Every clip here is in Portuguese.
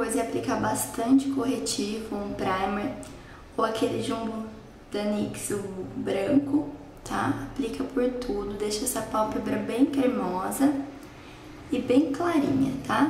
coisa é aplicar bastante corretivo, um primer, ou aquele Jumbo da NYX, o branco, tá? Aplica por tudo, deixa essa pálpebra bem cremosa e bem clarinha, tá?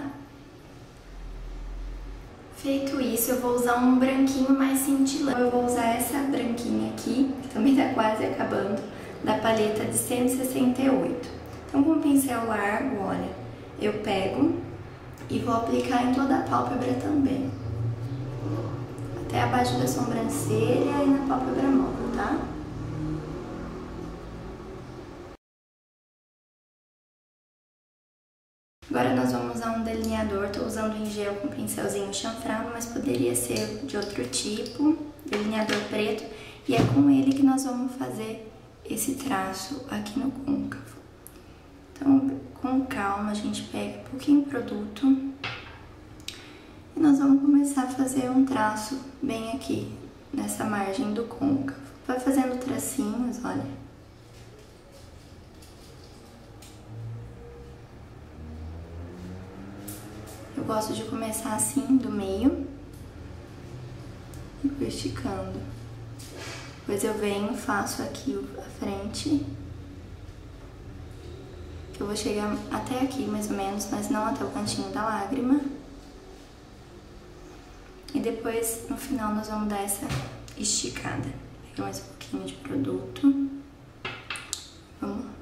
Feito isso, eu vou usar um branquinho mais cintilante. Eu vou usar essa branquinha aqui, que também tá quase acabando, da paleta de 168. Então, com o pincel largo, olha, eu pego e vou aplicar em toda a pálpebra também. Até abaixo da sobrancelha e na pálpebra móvel, tá? Agora nós vamos usar um delineador, tô usando em gel com pincelzinho chanfrado, mas poderia ser de outro tipo, delineador preto, e é com ele que nós vamos fazer esse traço aqui no côncavo. Então, com calma, a gente pega um pouquinho de produto e nós vamos começar a fazer um traço bem aqui, nessa margem do côncavo. Vai fazendo tracinhos, olha. Eu gosto de começar assim, do meio, e vou esticando. Depois eu venho, faço aqui a frente, que eu vou chegar até aqui mais ou menos, mas não até o cantinho da lágrima. E depois, no final, nós vamos dar essa esticada. Pegar mais um pouquinho de produto. Vamos lá.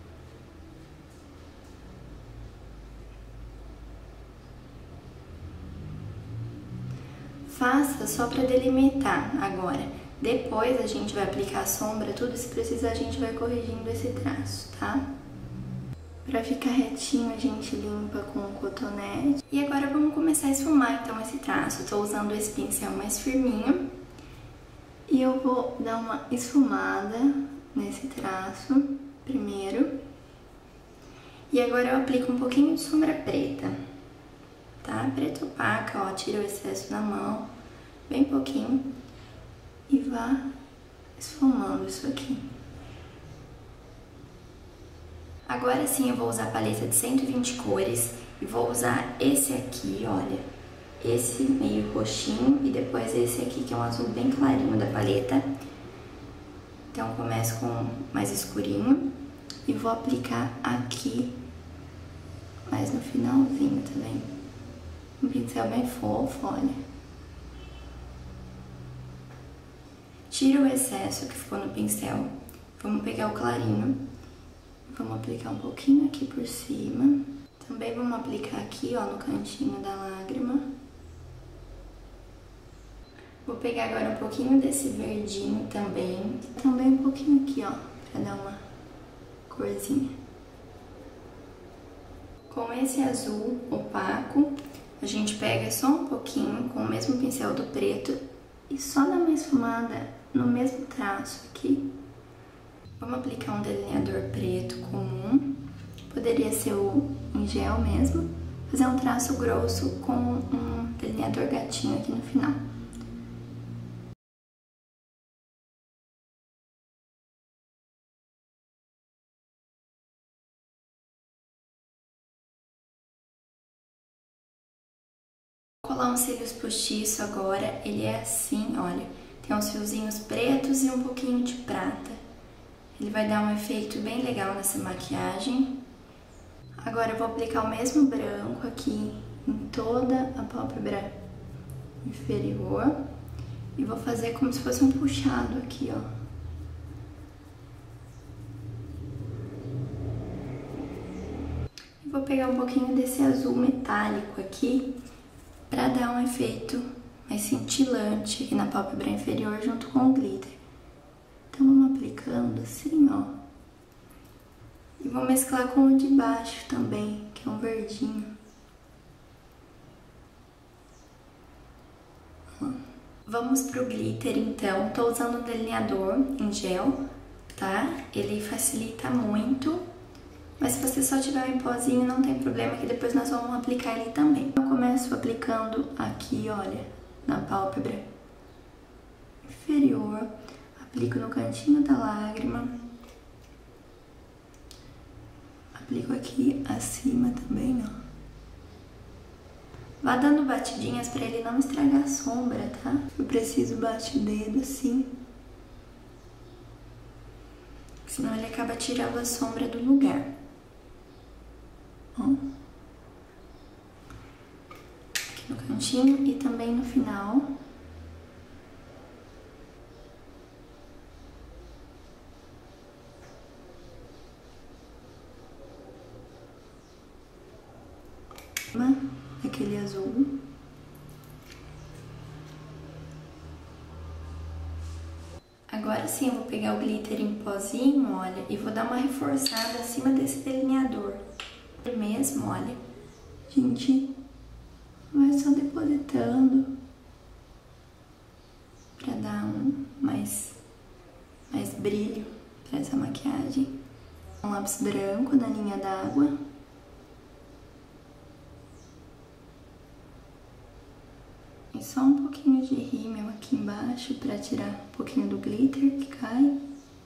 Faça só para delimitar agora. Depois a gente vai aplicar a sombra, tudo, se precisar a gente vai corrigindo esse traço, tá? Pra ficar retinho a gente limpa com o cotonete. E agora vamos começar a esfumar então esse traço. Eu tô usando esse pincel mais firminho. E eu vou dar uma esfumada nesse traço primeiro. E agora eu aplico um pouquinho de sombra preta, tá? Preta opaca, ó, tira o excesso da mão, bem pouquinho. E vá esfumando isso aqui. Agora sim eu vou usar a paleta de 120 cores e vou usar esse aqui, olha, esse meio roxinho e depois esse aqui que é um azul bem clarinho da paleta. Então eu começo com mais escurinho e vou aplicar aqui, mais no finalzinho também. Um pincel bem fofo, olha. Tira o excesso que ficou no pincel, vamos pegar o clarinho. Vamos aplicar um pouquinho aqui por cima. Também vamos aplicar aqui, ó, no cantinho da lágrima. Vou pegar agora um pouquinho desse verdinho também. Também um pouquinho aqui, ó, pra dar uma corzinha. Com esse azul opaco, a gente pega só um pouquinho com o mesmo pincel do preto e só dá uma esfumada no mesmo traço aqui. Vamos aplicar um delineador preto comum, poderia ser o em gel mesmo, fazer um traço grosso com um delineador gatinho aqui no final. Vou colar uns cílios postiços agora, ele é assim, olha, tem uns fiozinhos pretos e um pouquinho de prata. Ele vai dar um efeito bem legal nessa maquiagem. Agora eu vou aplicar o mesmo branco aqui em toda a pálpebra inferior. E vou fazer como se fosse um puxado aqui, ó. E vou pegar um pouquinho desse azul metálico aqui pra dar um efeito mais cintilante aqui na pálpebra inferior junto com o glitter. Então vamos aplicando assim, ó. E vou mesclar com o de baixo também, que é um verdinho. Vamos pro glitter então. Tô usando um delineador em gel, tá? Ele facilita muito. Mas se você só tiver em pozinho, não tem problema, que depois nós vamos aplicar ele também. Eu começo aplicando aqui, olha, na pálpebra inferior. Aplico no cantinho da lágrima. Aplico aqui acima também, ó. Vá dando batidinhas pra ele não estragar a sombra, tá? Eu preciso bater o dedo assim, senão ele acaba tirando a sombra do lugar. Ó. Aqui no cantinho e também no final. Aquele azul. Agora sim eu vou pegar o glitter em pozinho, olha, e vou dar uma reforçada acima desse delineador. Mesmo, olha, a gente vai só depositando pra dar mais brilho pra essa maquiagem. Um lápis branco na linha d'água. E só um pouquinho de rímel aqui embaixo pra tirar um pouquinho do glitter que cai.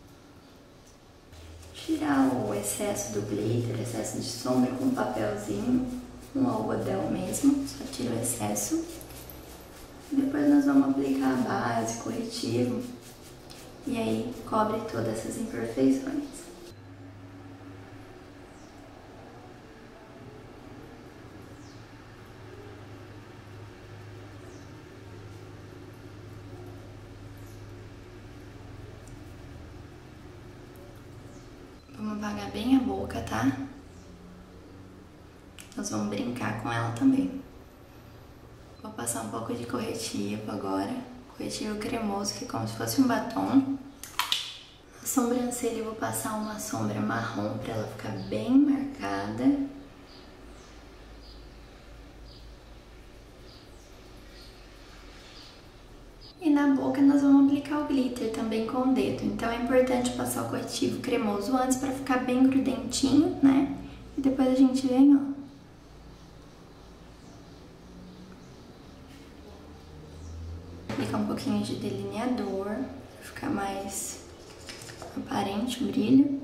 Tirar o excesso do glitter, excesso de sombra com um papelzinho, um algodão mesmo, só tira o excesso. Depois nós vamos aplicar a base, corretivo, e aí cobre todas essas imperfeições. Vamos apagar bem a boca, tá? Nós vamos brincar com ela também. Vou passar um pouco de corretivo agora. Corretivo cremoso, que é como se fosse um batom. A sobrancelha eu vou passar uma sombra marrom pra ela ficar bem marcada. E na boca nós vamos aplicar o glitter também com o dedo. Então é importante passar o corretivo cremoso antes pra ficar bem grudentinho, né? E depois a gente vem, ó. Aplicar um pouquinho de delineador, pra ficar mais aparente o brilho.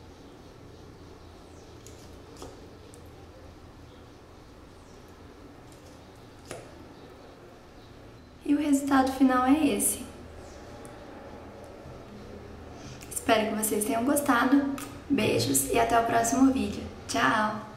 E o resultado final é esse. Espero que vocês tenham gostado. Beijos e até o próximo vídeo. Tchau!